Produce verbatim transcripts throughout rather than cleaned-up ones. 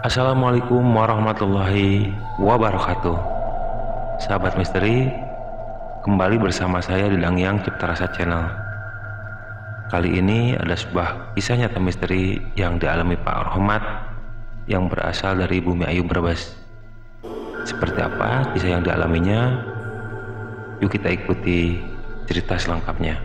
Assalamualaikum warahmatullahi wabarakatuh. Sahabat misteri, kembali bersama saya di Dangyang Cipta Rasa Channel. Kali ini ada sebuah kisah nyata misteri yang dialami Pak Rohmat yang berasal dari Bumi Ayu Brebes. Seperti apa kisah yang dialaminya? Yuk kita ikuti cerita selengkapnya.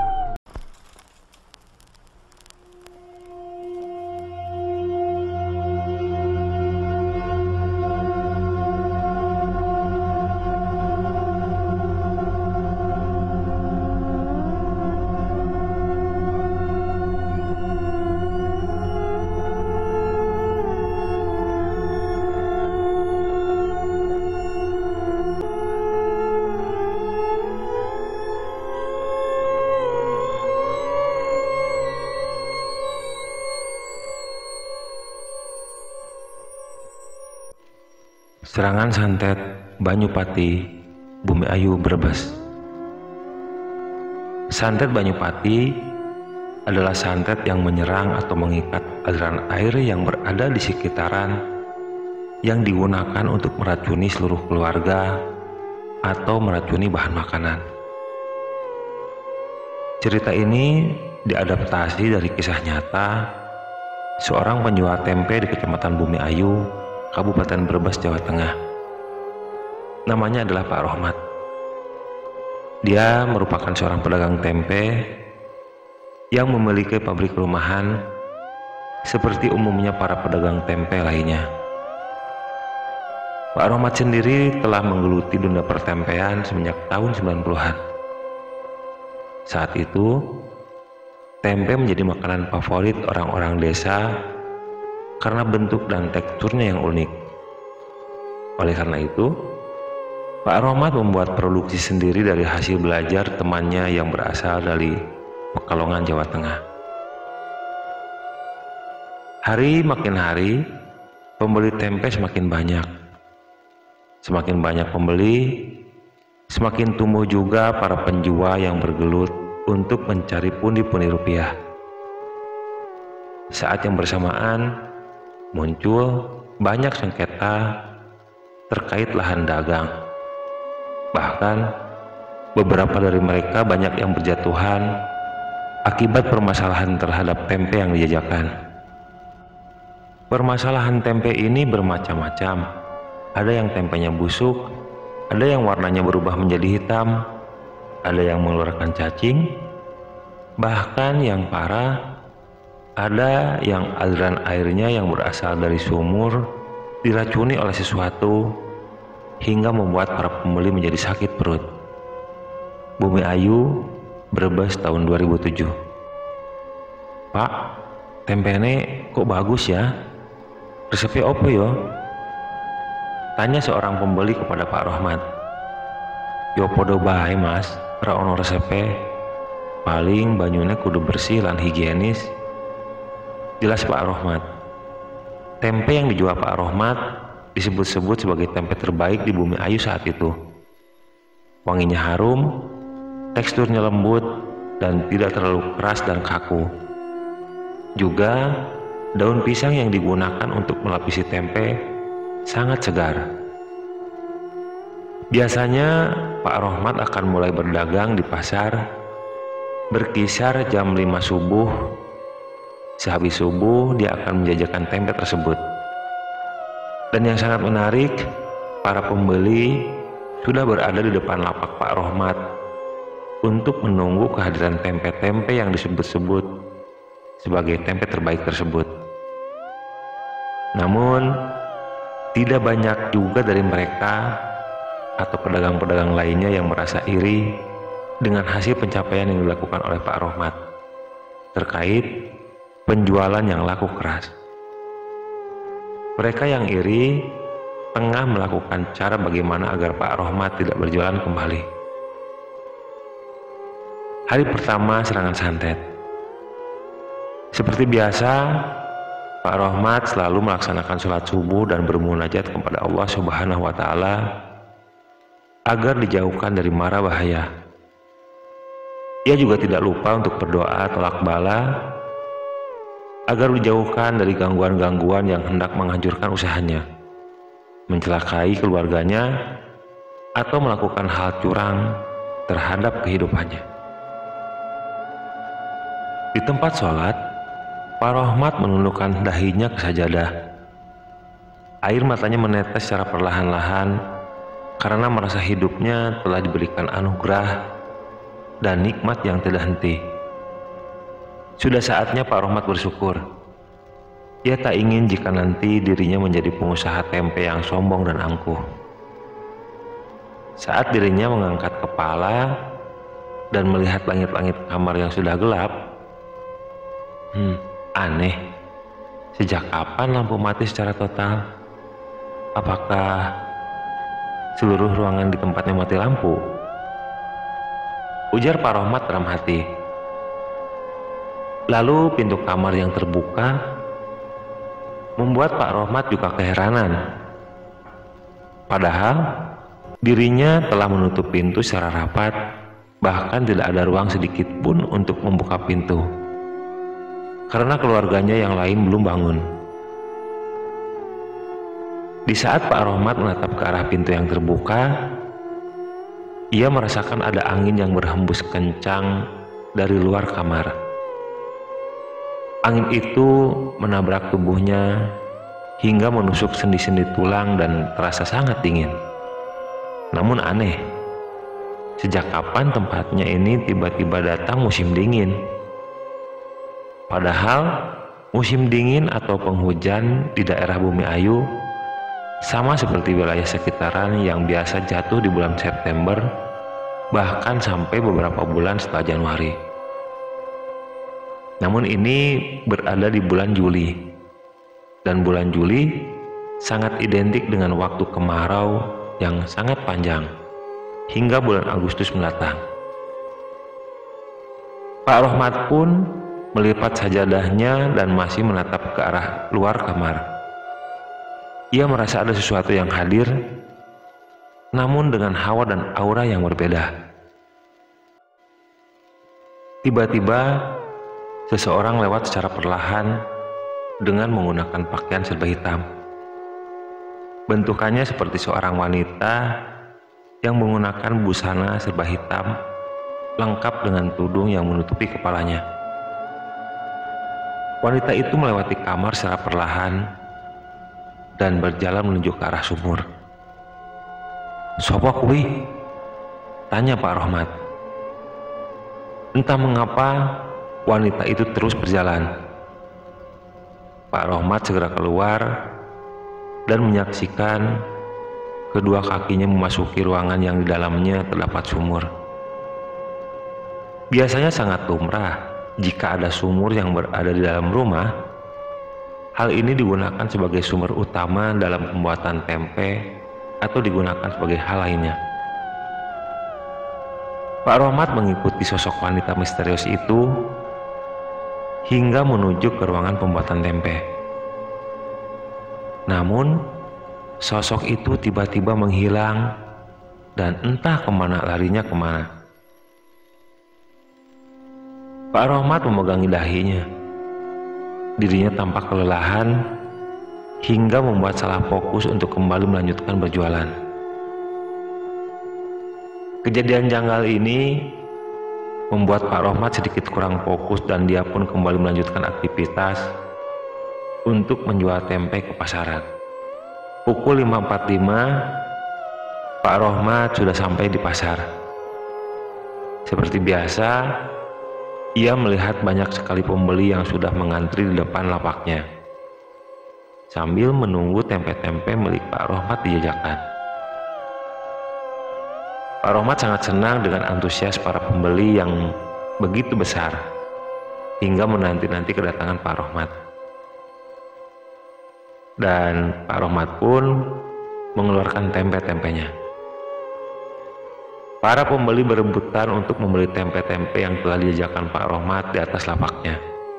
Serangan santet Banyupati, Bumi Ayu Brebes. Santet Banyupati adalah santet yang menyerang atau mengikat aliran air yang berada di sekitaran yang digunakan untuk meracuni seluruh keluarga atau meracuni bahan makanan. Cerita ini diadaptasi dari kisah nyata seorang penjual tempe di Kecamatan Bumi Ayu, Kabupaten Brebes, Jawa Tengah. Namanya adalah Pak Rohmat. Dia merupakan seorang pedagang tempe yang memiliki pabrik rumahan seperti umumnya para pedagang tempe lainnya. Pak Rohmat sendiri telah menggeluti dunia pertempean semenjak tahun sembilan puluhan. Saat itu, tempe menjadi makanan favorit orang-orang desa karena bentuk dan teksturnya yang unik. Oleh karena itu, Pak Rohmat membuat produksi sendiri dari hasil belajar temannya yang berasal dari Pekalongan, Jawa Tengah. Hari makin hari, pembeli tempe semakin banyak. Semakin banyak pembeli, semakin tumbuh juga para penjual yang bergelut untuk mencari pundi-pundi rupiah. Saat yang bersamaan, muncul banyak sengketa terkait lahan dagang. Bahkan beberapa dari mereka banyak yang berjatuhan akibat permasalahan terhadap tempe yang dijajakan. Permasalahan tempe ini bermacam-macam. Ada yang tempenya busuk, ada yang warnanya berubah menjadi hitam, ada yang mengeluarkan cacing, bahkan yang parah, ada yang aliran airnya yang berasal dari sumur diracuni oleh sesuatu hingga membuat para pembeli menjadi sakit perut. Bumi Ayu, Brebes, tahun dua ribu tujuh. Pak, tempene kok bagus ya? Resepnya apa yo? Tanya seorang pembeli kepada Pak Rohmat. Yo podo bae mas, ora ono resepe. Paling banyune kudu bersih lan higienis. Jelas Pak Rohmat. Tempe yang dijual Pak Rohmat disebut-sebut sebagai tempe terbaik di Bumi Ayu saat itu. Wanginya harum, teksturnya lembut, dan tidak terlalu keras dan kaku. Juga daun pisang yang digunakan untuk melapisi tempe sangat segar. Biasanya Pak Rohmat akan mulai berdagang di pasar berkisar jam lima subuh. Sehabis subuh, dia akan menjajakan tempe tersebut. Dan yang sangat menarik, para pembeli sudah berada di depan lapak Pak Rohmat untuk menunggu kehadiran tempe-tempe yang disebut-sebut sebagai tempe terbaik tersebut. Namun, tidak banyak juga dari mereka atau pedagang-pedagang lainnya yang merasa iri dengan hasil pencapaian yang dilakukan oleh Pak Rohmat terkait penjualan yang laku keras. Mereka yang iri tengah melakukan cara bagaimana agar Pak Rohmat tidak berjualan kembali. Hari pertama serangan santet. Seperti biasa, Pak Rohmat selalu melaksanakan sholat subuh dan bermunajat kepada Allah Subhanahu wa Ta'ala agar dijauhkan dari mara bahaya. Ia juga tidak lupa untuk berdoa tolak bala agar dijauhkan dari gangguan-gangguan yang hendak menghancurkan usahanya, mencelakai keluarganya, atau melakukan hal curang terhadap kehidupannya. Di tempat sholat, Pak Rohmat menundukkan dahinya ke sajadah. Air matanya menetes secara perlahan-lahan karena merasa hidupnya telah diberikan anugerah dan nikmat yang tidak henti. Sudah saatnya Pak Rohmat bersyukur. Ia tak ingin jika nanti dirinya menjadi pengusaha tempe yang sombong dan angkuh. Saat dirinya mengangkat kepala dan melihat langit-langit kamar yang sudah gelap, hmm, aneh. Sejak kapan lampu mati secara total? Apakah seluruh ruangan di tempatnya mati lampu? Ujar Pak Rohmat dalam hati. Lalu pintu kamar yang terbuka membuat Pak Rohmat juga keheranan. Padahal dirinya telah menutup pintu secara rapat, bahkan tidak ada ruang sedikit pun untuk membuka pintu, karena keluarganya yang lain belum bangun. Di saat Pak Rohmat menatap ke arah pintu yang terbuka, ia merasakan ada angin yang berhembus kencang dari luar kamar. Angin itu menabrak tubuhnya hingga menusuk sendi-sendi tulang dan terasa sangat dingin. Namun aneh, sejak kapan tempatnya ini tiba-tiba datang musim dingin? Padahal musim dingin atau penghujan di daerah Bumi Ayu sama seperti wilayah sekitaran yang biasa jatuh di bulan September, bahkan sampai beberapa bulan setelah Januari. Namun ini berada di bulan Juli, dan bulan Juli sangat identik dengan waktu kemarau yang sangat panjang hingga bulan Agustus mendatang. Pak Rohmat pun melipat sajadahnya dan masih menatap ke arah luar kamar. Ia merasa ada sesuatu yang hadir, namun dengan hawa dan aura yang berbeda. Tiba-tiba seseorang lewat secara perlahan dengan menggunakan pakaian serba hitam. Bentukannya seperti seorang wanita yang menggunakan busana serba hitam lengkap dengan tudung yang menutupi kepalanya. Wanita itu melewati kamar secara perlahan dan berjalan menuju ke arah sumur. "Sopo kuwi?" tanya Pak Rohmat. Entah mengapa wanita itu terus berjalan. Pak Rohmat segera keluar dan menyaksikan kedua kakinya memasuki ruangan yang di dalamnya terdapat sumur. Biasanya sangat lumrah jika ada sumur yang berada di dalam rumah. Hal ini digunakan sebagai sumber utama dalam pembuatan tempe atau digunakan sebagai hal lainnya. Pak Rohmat mengikuti sosok wanita misterius itu hingga menuju ke ruangan pembuatan tempe. Namun, sosok itu tiba-tiba menghilang dan entah kemana larinya kemana. Pak Rohmat memegangi dahinya. Dirinya tampak kelelahan hingga membuat salah fokus untuk kembali melanjutkan berjualan. Kejadian janggal ini membuat Pak Rohmat sedikit kurang fokus dan dia pun kembali melanjutkan aktivitas untuk menjual tempe ke pasaran. Pukul lima empat puluh lima, Pak Rohmat sudah sampai di pasar. Seperti biasa, ia melihat banyak sekali pembeli yang sudah mengantri di depan lapaknya, sambil menunggu tempe-tempe milik Pak Rohmat dijajakan. Pak Rohmat sangat senang dengan antusias para pembeli yang begitu besar, hingga menanti-nanti kedatangan Pak Rohmat. Dan Pak Rohmat pun mengeluarkan tempe-tempenya. Para pembeli berebutan untuk membeli tempe-tempe yang telah dijajakan Pak Rohmat di atas lapaknya.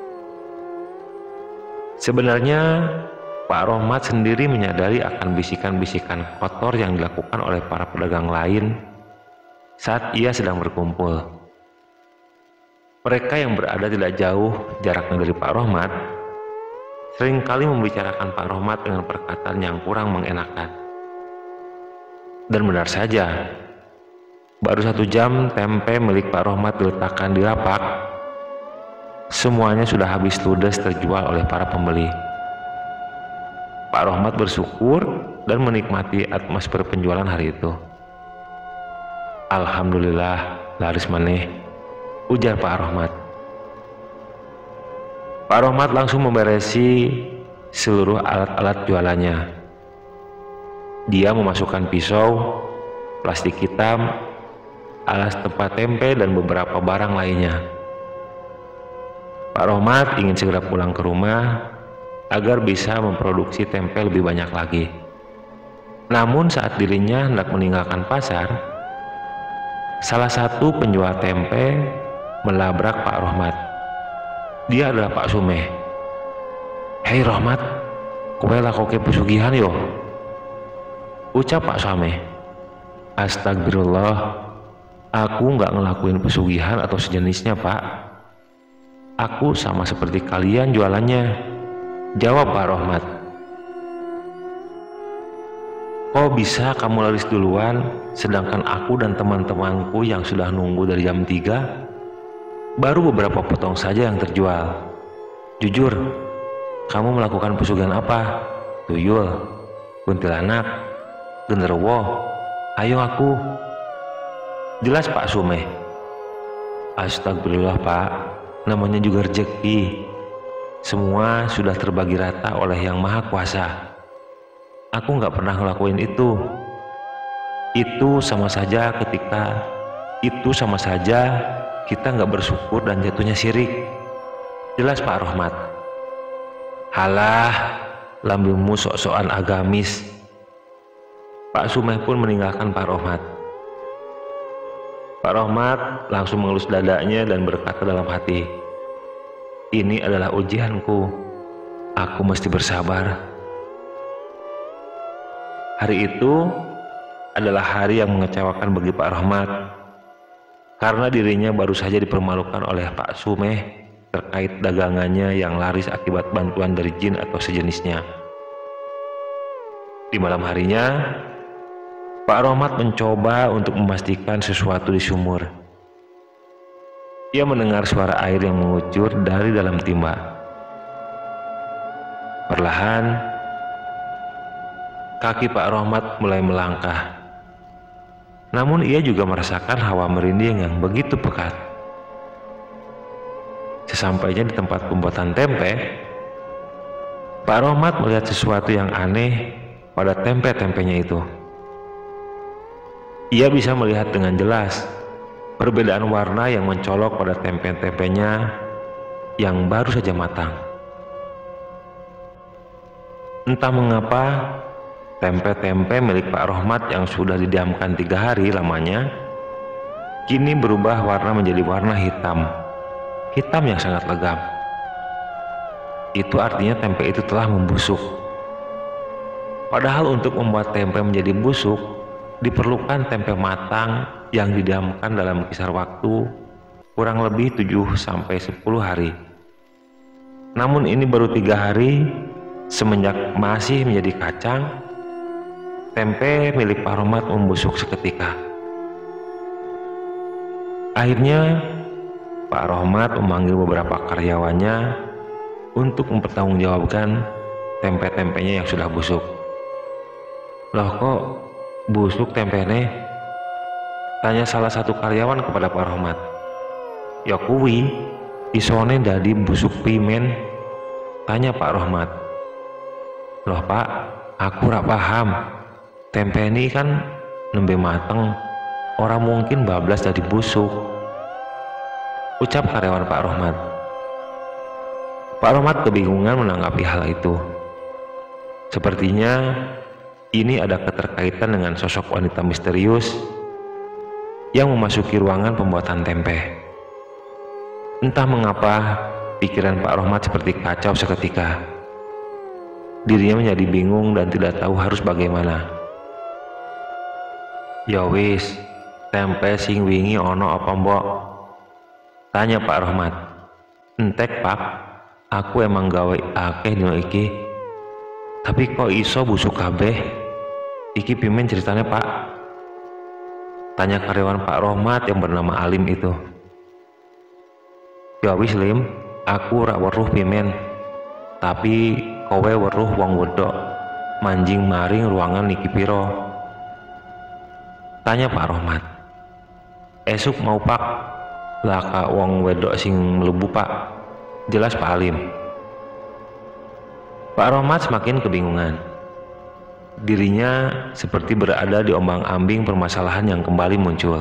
Sebenarnya Pak Rohmat sendiri menyadari akan bisikan-bisikan kotor yang dilakukan oleh para pedagang lain saat ia sedang berkumpul. Mereka yang berada tidak jauh jaraknya dari Pak Rohmat seringkali membicarakan Pak Rohmat dengan perkataan yang kurang mengenakan. Dan benar saja, baru satu jam tempe milik Pak Rohmat diletakkan di lapak, semuanya sudah habis ludes terjual oleh para pembeli. Pak Rohmat bersyukur dan menikmati atmosfer penjualan hari itu. Alhamdulillah, laris maneh, ujar Pak Rohmat. Pak Rohmat langsung memberesi seluruh alat-alat jualannya. Dia memasukkan pisau, plastik hitam, alas tempat tempe, dan beberapa barang lainnya. Pak Rohmat ingin segera pulang ke rumah agar bisa memproduksi tempe lebih banyak lagi. Namun saat dirinya hendak meninggalkan pasar, salah satu penjual tempe melabrak Pak Rohmat. Dia adalah Pak Sumeh. "Hei Rohmat, kowe lakoke pesugihan yo?" ucap Pak Sumeh. "Astagfirullah, aku nggak ngelakuin pesugihan atau sejenisnya, Pak. Aku sama seperti kalian jualannya," jawab Pak Rohmat. "Kok bisa kamu laris duluan, sedangkan aku dan teman-temanku yang sudah nunggu dari jam tiga, baru beberapa potong saja yang terjual. Jujur, kamu melakukan pesugihan apa? Tuyul, kuntilanak, genderuwo, ayo aku." Jelas Pak Sumeh. "Astagfirullah Pak, namanya juga rezeki. Semua sudah terbagi rata oleh Yang Maha Kuasa. Aku nggak pernah ngelakuin itu. Itu sama saja ketika itu sama saja kita nggak bersyukur dan jatuhnya syirik," jelas Pak Rohmat. "Halah, lambemu sok-sokan agamis." Pak Sumeh pun meninggalkan Pak Rohmat. Pak Rohmat langsung mengelus dadanya dan berkata dalam hati, "Ini adalah ujianku. Aku mesti bersabar." Hari itu adalah hari yang mengecewakan bagi Pak Rohmat, karena dirinya baru saja dipermalukan oleh Pak Sumeh terkait dagangannya yang laris akibat bantuan dari jin atau sejenisnya. Di malam harinya, Pak Rohmat mencoba untuk memastikan sesuatu di sumur. Ia mendengar suara air yang mengucur dari dalam timba. Perlahan, kaki Pak Rohmat mulai melangkah. Namun ia juga merasakan hawa merinding yang begitu pekat. Sesampainya di tempat pembuatan tempe, Pak Rohmat melihat sesuatu yang aneh pada tempe-tempenya itu. Ia bisa melihat dengan jelas perbedaan warna yang mencolok pada tempe-tempenya yang baru saja matang. Entah mengapa, tempe-tempe milik Pak Rohmat yang sudah didiamkan tiga hari lamanya kini berubah warna menjadi warna hitam, hitam yang sangat legam. Itu artinya tempe itu telah membusuk. Padahal untuk membuat tempe menjadi busuk diperlukan tempe matang yang didiamkan dalam kisar waktu kurang lebih tujuh sampai sepuluh hari. Namun ini baru tiga hari semenjak masih menjadi kacang. Tempe milik Pak Rohmat membusuk seketika. Akhirnya Pak Rohmat memanggil beberapa karyawannya untuk mempertanggungjawabkan tempe-tempenya yang sudah busuk. "Loh kok busuk tempene?" tanya salah satu karyawan kepada Pak Rohmat. "Ya kuwi, isone dadi busuk pimen," tanya Pak Rohmat. "Loh Pak, aku ora paham. Tempe ini kan nembe mateng, orang mungkin bablas dadi busuk," ucap karyawan Pak Rohmat. Pak Rohmat kebingungan menanggapi hal itu. Sepertinya ini ada keterkaitan dengan sosok wanita misterius yang memasuki ruangan pembuatan tempe. Entah mengapa pikiran Pak Rohmat seperti kacau seketika. Dirinya menjadi bingung dan tidak tahu harus bagaimana. "Ya wis, tempe sing wingi ono apa mbok?" tanya Pak Rohmat. "Entek Pak, aku emang gawe akeh dino iki. Tapi kok iso busuk kabeh? Iki pimen ceritanya Pak? Tanya karyawan Pak Rohmat yang bernama Alim itu. Ya wis Lim, aku rak weruh pimen. Tapi kowe weruh wong wedok manjing maring ruangan niki piro? Tanya Pak Rohmat. Esuk mau Pak, laka wong wedok sing mlebu Pak. Jelas Pak Alim. Pak Rohmat semakin kebingungan. Dirinya seperti berada di ombang-ambing permasalahan yang kembali muncul.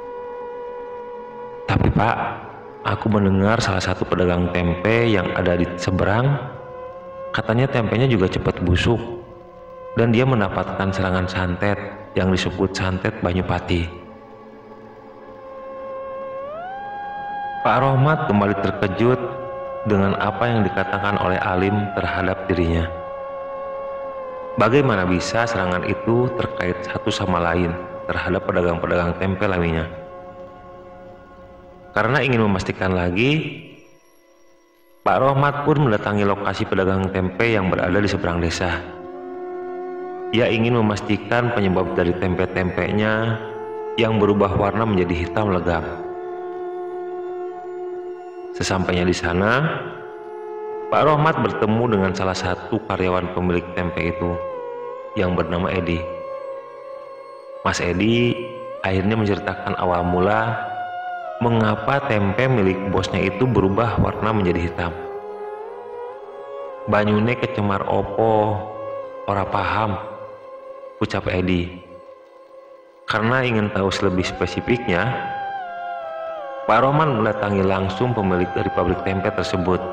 Tapi Pak, aku mendengar salah satu pedagang tempe yang ada di seberang, katanya tempenya juga cepat busuk dan dia mendapatkan serangan santet yang disebut santet Banyupati. Pak Rohmat kembali terkejut dengan apa yang dikatakan oleh Alim terhadap dirinya. Bagaimana bisa serangan itu terkait satu sama lain terhadap pedagang-pedagang tempe lainnya? Karena ingin memastikan lagi, Pak Rohmat pun mendatangi lokasi pedagang tempe yang berada di seberang desa. Ia ingin memastikan penyebab dari tempe-tempenya yang berubah warna menjadi hitam legam. Sesampainya di sana, Pak Rohmat bertemu dengan salah satu karyawan pemilik tempe itu yang bernama Edi. Mas Edi akhirnya menceritakan awal mula mengapa tempe milik bosnya itu berubah warna menjadi hitam. Banyune kecemar opo, ora paham, ucap Edi. Karena ingin tahu lebih spesifiknya, Pak Rohmat mendatangi langsung pemilik dari pabrik tempe tersebut.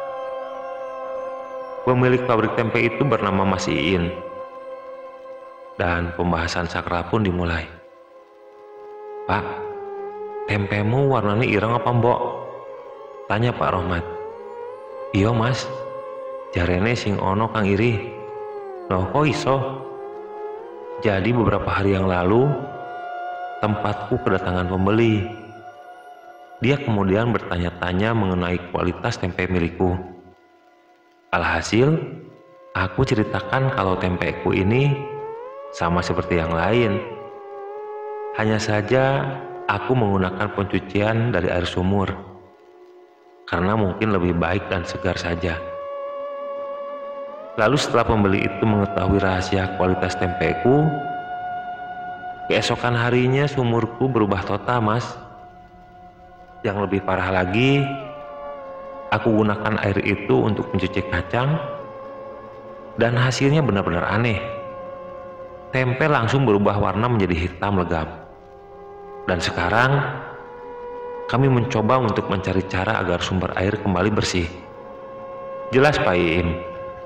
Pemilik pabrik tempe itu bernama Mas Iin. Dan pembahasan sakral pun dimulai. Pak, tempemu warnanya ireng apa mbok? Tanya Pak Rohmat. Iya Mas, jarene sing ono kang iri. Loh kok iso? Jadi beberapa hari yang lalu, tempatku kedatangan pembeli. Dia kemudian bertanya-tanya mengenai kualitas tempe milikku. Alhasil, aku ceritakan kalau tempeku ini sama seperti yang lain. Hanya saja aku menggunakan pencucian dari air sumur, karena mungkin lebih baik dan segar saja. Lalu setelah pembeli itu mengetahui rahasia kualitas tempeku, keesokan harinya sumurku berubah total Mas. Yang lebih parah lagi, aku gunakan air itu untuk mencuci kacang, dan hasilnya benar-benar aneh. Tempe langsung berubah warna menjadi hitam legam. Dan sekarang, kami mencoba untuk mencari cara agar sumber air kembali bersih. Jelas Pak Iim.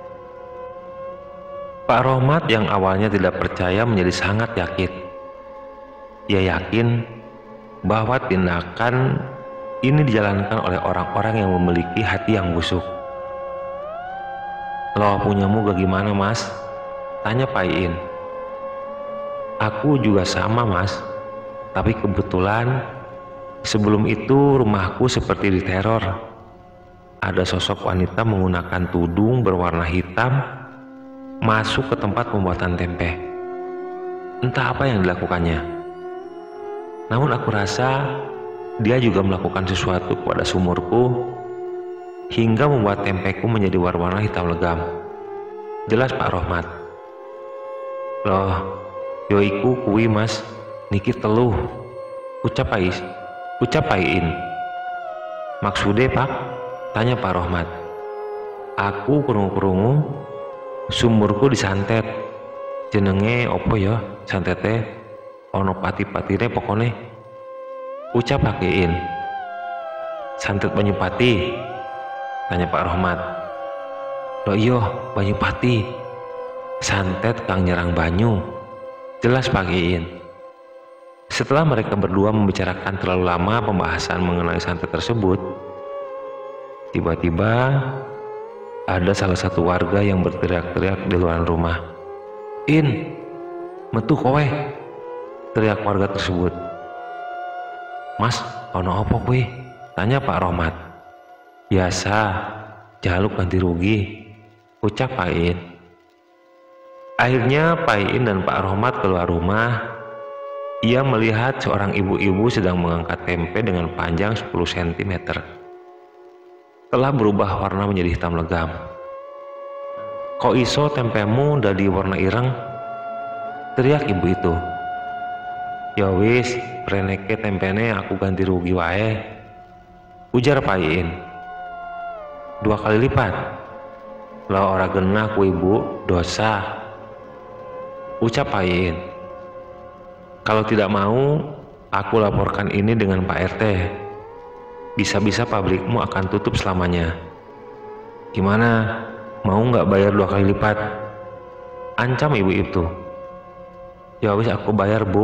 Pak Rohmat yang awalnya tidak percaya menjadi sangat yakin. Ia yakin bahwa tindakan ini dijalankan oleh orang-orang yang memiliki hati yang busuk. Loh punyamu gimana Mas? Tanya Pak Iin. Aku juga sama Mas, tapi kebetulan sebelum itu rumahku seperti diteror. Ada sosok wanita menggunakan tudung berwarna hitam masuk ke tempat pembuatan tempe. Entah apa yang dilakukannya. Namun aku rasa dia juga melakukan sesuatu kepada sumurku hingga membuat tempeku menjadi warna hitam legam. Jelas Pak Rohmat. Loh, yoiku kuwi Mas, niki teluh. Ucap Pais, ucap Paiin. Maksude Pak? Tanya Pak Rohmat. Aku krungu-krungu sumurku disantet. Jenenge opo ya santete? Ono pati-patine pokone. Ucap Pak Iin. Santet Banyupati? Tanya Pak Rohmat. Loh iya Banyupati, santet kang nyerang banyu. Jelas Pak Iin. Setelah mereka berdua membicarakan terlalu lama pembahasan mengenai santet tersebut, tiba-tiba ada salah satu warga yang berteriak-teriak di luar rumah. In, metu kowe, teriak warga tersebut. Mas, ono opo kuwi? Tanya Pak Rohmat. Biasa, jaluk ganti rugi, ucap Pak Iin. Akhirnya Pak Iin dan Pak Rohmat keluar rumah. Ia melihat seorang ibu-ibu sedang mengangkat tempe dengan panjang sepuluh sentimeter. Telah berubah warna menjadi hitam legam. "Kok iso tempemu dadi warna ireng?" teriak ibu itu. "Ya wis, preneke tempene aku ganti rugi wae," ujar Pak Iin. "Dua kali lipat?" "Lah ora genah ku ibu, dosa," ucap Pak Iin. "Kalau tidak mau, aku laporkan ini dengan Pak R T. Bisa-bisa pabrikmu akan tutup selamanya. Gimana, mau nggak bayar dua kali lipat?" ancam ibu itu. "Ya wis aku bayar, Bu."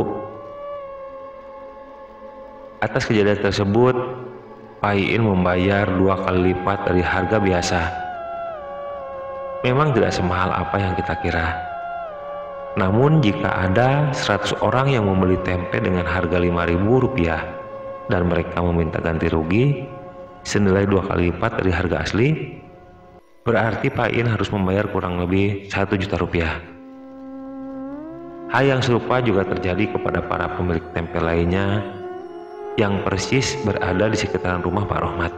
Atas kejadian tersebut, Pak Iin membayar dua kali lipat dari harga biasa. Memang tidak semahal apa yang kita kira. Namun jika ada seratus orang yang membeli tempe dengan harga lima ribu rupiah dan mereka meminta ganti rugi senilai dua kali lipat dari harga asli, berarti Pak Iin harus membayar kurang lebih satu juta rupiah. Hal yang serupa juga terjadi kepada para pemilik tempe lainnya yang persis berada di sekitaran rumah Pak Rohmat.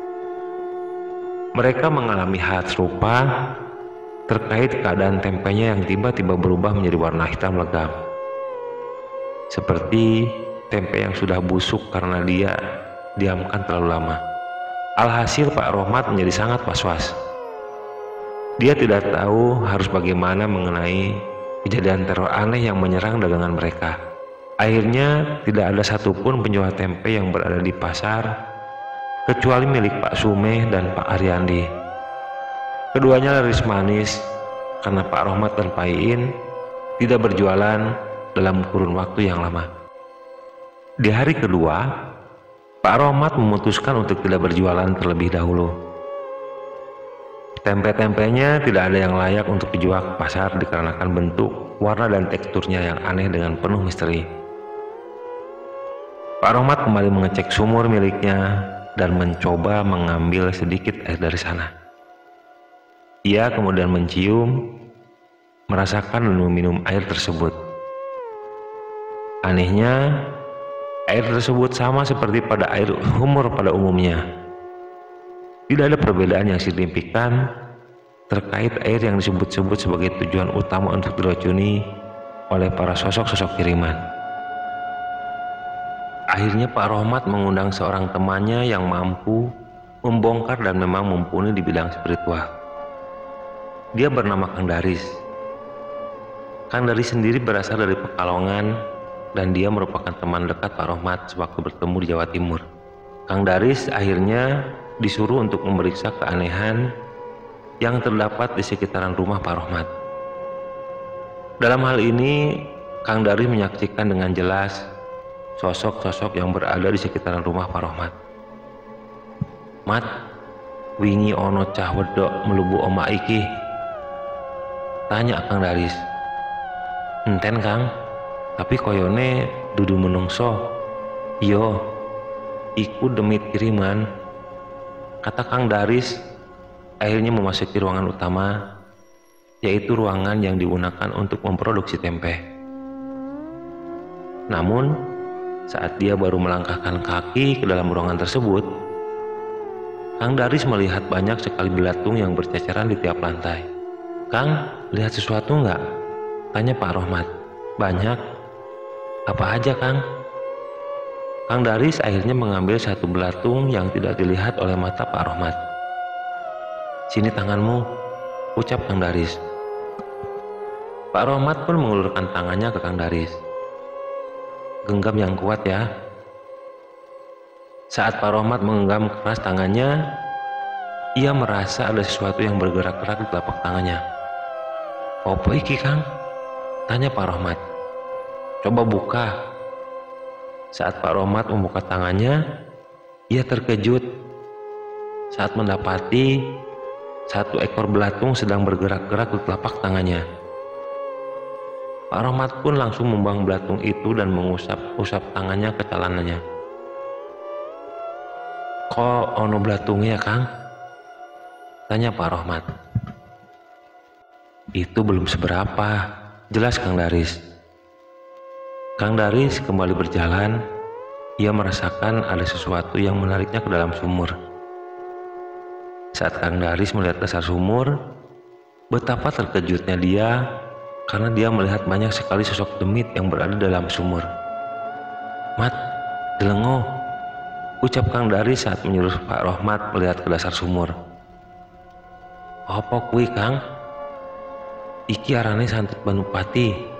Mereka mengalami hal serupa terkait keadaan tempenya yang tiba-tiba berubah menjadi warna hitam legam. Seperti tempe yang sudah busuk karena dia diamkan terlalu lama. Alhasil Pak Rohmat menjadi sangat was-was. Dia tidak tahu harus bagaimana mengenai kejadian teror aneh yang menyerang dagangan mereka. Akhirnya tidak ada satupun penjual tempe yang berada di pasar kecuali milik Pak Sumeh dan Pak Ariandi. Keduanya laris manis karena Pak Rohmat dan Pak Iin tidak berjualan dalam kurun waktu yang lama. Di hari kedua, Pak Rohmat memutuskan untuk tidak berjualan terlebih dahulu. Tempe-tempenya tidak ada yang layak untuk dijual ke pasar dikarenakan bentuk, warna dan teksturnya yang aneh dengan penuh misteri. Pak Rohmat kembali mengecek sumur miliknya dan mencoba mengambil sedikit air dari sana. Ia kemudian mencium, merasakan dan meminum air tersebut. Anehnya, air tersebut sama seperti pada air sumur pada umumnya. Tidak ada perbedaan yang signifikan terkait air yang disebut-sebut sebagai tujuan utama untuk diracuni oleh para sosok-sosok kiriman. Akhirnya Pak Rohmat mengundang seorang temannya yang mampu membongkar dan memang mumpuni di bidang spiritual. Dia bernama Kang Daris. Kang Daris sendiri berasal dari Pekalongan dan dia merupakan teman dekat Pak Rohmat sewaktu bertemu di Jawa Timur. Kang Daris akhirnya disuruh untuk memeriksa keanehan yang terdapat di sekitaran rumah Pak Rohmat. Dalam hal ini, Kang Daris menyaksikan dengan jelas sosok-sosok yang berada di sekitaran rumah Pak Rohmat. "Mat, wingi ono cah wedok melebu oma iki," tanya Kang Daris. "Enten Kang, tapi koyone dudu menungso." "Iyo, iku demit kiriman," kata Kang Daris. Akhirnya memasuki ruangan utama, yaitu ruangan yang digunakan untuk memproduksi tempe. Namun, saat dia baru melangkahkan kaki ke dalam ruangan tersebut, Kang Daris melihat banyak sekali belatung yang berceceran di tiap lantai. "Kang, lihat sesuatu nggak?" tanya Pak Rohmat. "Banyak." "Apa aja Kang?" Kang Daris akhirnya mengambil satu belatung yang tidak dilihat oleh mata Pak Rohmat. "Sini tanganmu," ucap Kang Daris. Pak Rohmat pun mengulurkan tangannya ke Kang Daris. "Genggam yang kuat ya." Saat Pak Rohmat menggenggam keras tangannya, ia merasa ada sesuatu yang bergerak-gerak di telapak tangannya. "Opo iki Kang?" tanya Pak Rohmat. "Coba buka." Saat Pak Rohmat membuka tangannya, ia terkejut saat mendapati satu ekor belatung sedang bergerak-gerak di telapak tangannya. Pak Rohmat pun langsung membuang belatung itu dan mengusap-usap tangannya ke celananya. "Kok ono belatungnya Kang?" Tanya Pak Rohmat. Itu belum seberapa, jelas Kang Daris. Kang Daris kembali berjalan. Ia merasakan ada sesuatu yang menariknya ke dalam sumur. Saat Kang Daris melihat dasar sumur, betapa terkejutnya dia karena dia melihat banyak sekali sosok demit yang berada dalam sumur. "Mat, delengo," ucap Kang Daris saat menyuruh Pak Rohmat melihat ke dasar sumur. "Apa kuwi, Kang?" "Iki arane Santet Banupati,"